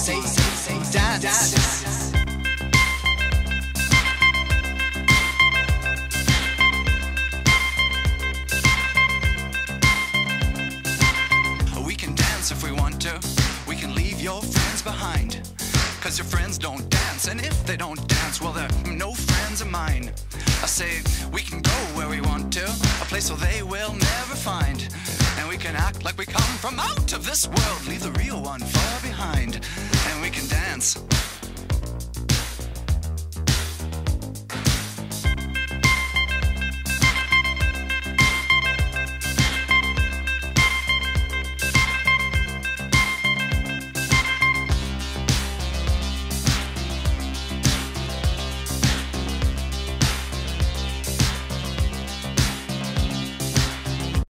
say, dance. We can dance if we want to. We can leave your friends behind. 'Cause your friends don't dance, and if they don't dance, well, they're no friends of mine. I say, we can go where we want to, a place where they will never find. And we can act like we come from out of this world, leave the real one far behind. And we can dance